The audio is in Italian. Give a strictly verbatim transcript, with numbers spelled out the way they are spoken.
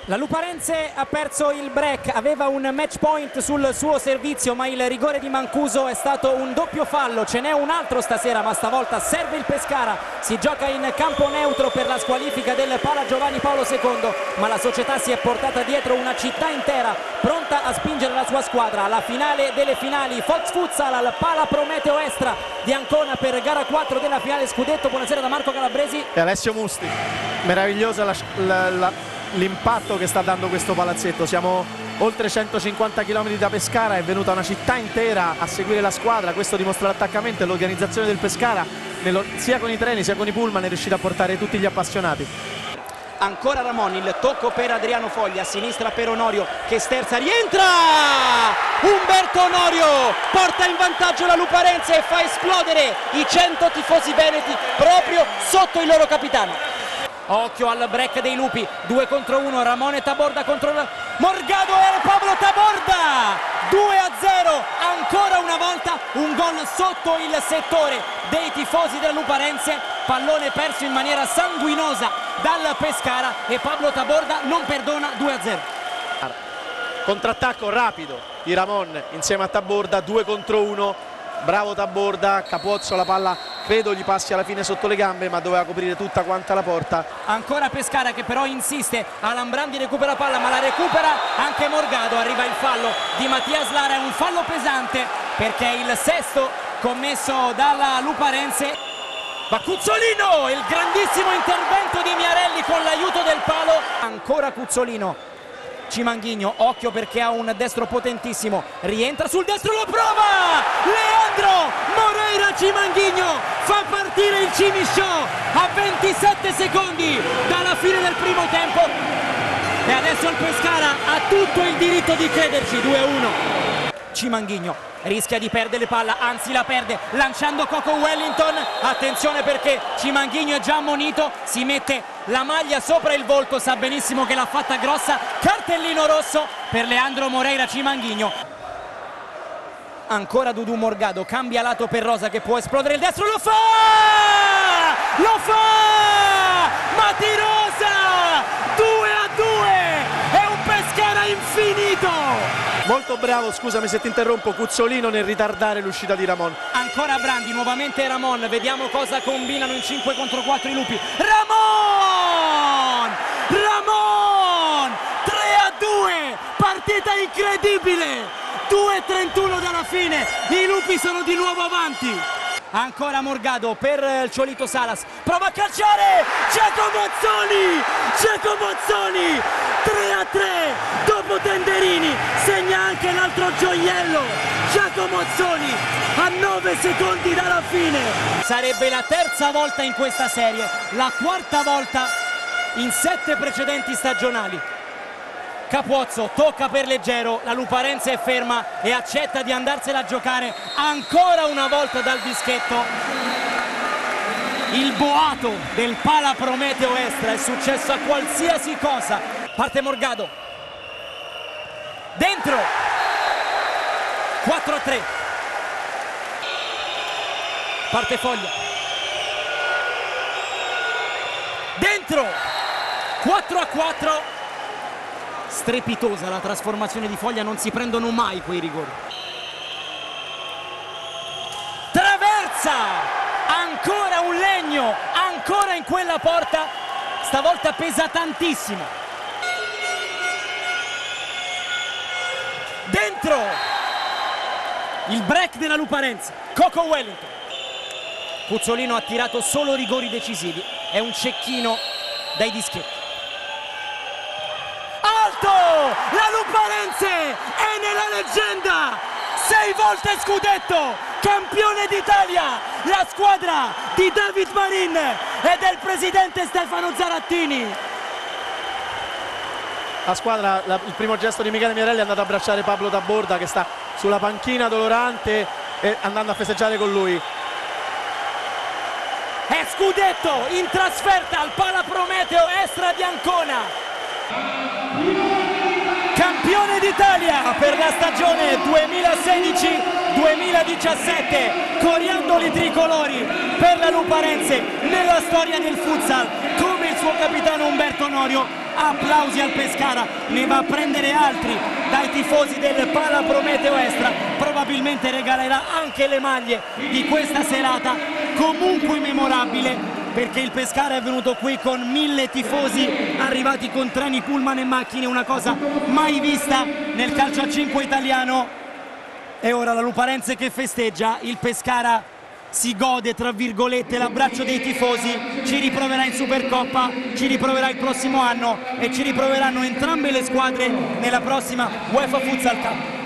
La Luparense ha perso il break, aveva un match point sul suo servizio, ma il rigore di Mancuso è stato un doppio fallo. Ce n'è un altro stasera, ma stavolta serve il Pescara. Si gioca in campo neutro per la squalifica del Pala Giovanni Paolo secondo, ma la società si è portata dietro una città intera pronta a spingere la sua squadra alla finale delle finali. Fox Futsal al Pala Prometeo Estra di Ancona per gara quattro della finale scudetto. Buonasera da Marco Calabresi e Alessio Musti. Meravigliosa la, la, la... l'impatto che sta dando questo palazzetto. Siamo oltre centocinquanta chilometri da Pescara, è venuta una città intera a seguire la squadra. Questo dimostra l'attaccamento e l'organizzazione del Pescara, nello, sia con i treni sia con i pullman, è riuscita a portare tutti gli appassionati. Ancora Ramon, il tocco per Adriano Foglia, a sinistra per Onorio che sterza, rientra! Umberto Onorio porta in vantaggio la Luparense e fa esplodere i cento tifosi veneti proprio sotto il loro capitano. Occhio al break dei Lupi, due contro uno, Ramone Taborda contro Morgado e Pablo Taborda, due a zero, ancora una volta un gol sotto il settore dei tifosi della Luparense, pallone perso in maniera sanguinosa dal Pescara e Pablo Taborda non perdona. Due a zero. Contrattacco rapido di Ramon insieme a Taborda, due contro uno. Bravo Taborda, Capozzo la palla credo gli passi alla fine sotto le gambe, ma doveva coprire tutta quanta la porta. Ancora Pescara che però insiste, Alambrandi recupera palla ma la recupera anche Morgado, arriva il fallo di Mattias Lara, è un fallo pesante perché è il sesto commesso dalla Luparense. Ma Cuzzolino, il grandissimo intervento di Miarelli con l'aiuto del palo. Ancora Cuzzolino, Cimanghigno, occhio perché ha un destro potentissimo, rientra sul destro, lo prova! Leandro Moreira Cimanghigno fa partire il Cimi Show a ventisette secondi dalla fine del primo tempo e adesso il Pescara ha tutto il diritto di crederci. Due a uno. Cimanghigno rischia di perdere palla, anzi la perde lanciando Coco Wellington, attenzione perché Cimanghigno è già ammonito, si mette la maglia sopra il volto, sa benissimo che l'ha fatta grossa, cartellino rosso per Leandro Moreira Cimanghigno. Ancora Dudu Morgado, cambia lato per Rosa che può esplodere il destro, lo fa! Lo fa! Mati Rosa! due a due! È un Pescara infinito! Molto bravo, scusami se ti interrompo, Cuzzolino nel ritardare l'uscita di Ramon. Ancora Brandi, nuovamente Ramon, vediamo cosa combinano in cinque contro quattro i Lupi. Ramon! Ramon! tre a due! Partita incredibile! due e trentuno dalla fine, i Lupi sono di nuovo avanti. Ancora Morgado per il Ciolito Salas, prova a calciare, Giacomo Azzoni, Giacomo Azzoni, tre a tre, dopo Tenderini, segna anche l'altro gioiello, Giacomo Azzoni, a nove secondi dalla fine. Sarebbe la terza volta in questa serie, la quarta volta in sette precedenti stagionali. Capozzo tocca per leggero, la Luparense è ferma e accetta di andarsela a giocare ancora una volta dal dischetto. Il boato del Pala Prometeo Estra è successo a qualsiasi cosa. Parte Morgado, dentro, quattro a tre. Parte Foglia, dentro, quattro a quattro. Strepitosa la trasformazione di Foglia, non si prendono mai quei rigori. Traversa, ancora un legno, ancora in quella porta, stavolta pesa tantissimo. Dentro, il break della Luparense, Coco Wellington. Cuzzolino ha tirato solo rigori decisivi, è un cecchino dai dischetti. La Luparense è nella leggenda, sei volte scudetto, campione d'Italia, la squadra di David Marin e del presidente Stefano Zarattini. La squadra, la, il primo gesto di Michele Miarelli è andato a abbracciare Pablo Taborda che sta sulla panchina dolorante e andando a festeggiare con lui. È scudetto in trasferta al Pala Prometeo Estra di Ancona. Campione d'Italia per la stagione duemilasedici duemiladiciassette, coriandoli tricolori per la Luparense nella storia del futsal, come il suo capitano Umberto Onorio applausi al Pescara, ne va a prendere altri dai tifosi del Pala Prometeo Estra, probabilmente regalerà anche le maglie di questa serata comunque memorabile, perché il Pescara è venuto qui con mille tifosi arrivati con treni, pullman e macchine, una cosa mai vista nel calcio a cinque italiano. E ora la Luparense che festeggia, il Pescara si gode tra virgolette l'abbraccio dei tifosi, ci riproverà in Supercoppa, ci riproverà il prossimo anno e ci riproveranno entrambe le squadre nella prossima UEFA Futsal Cup.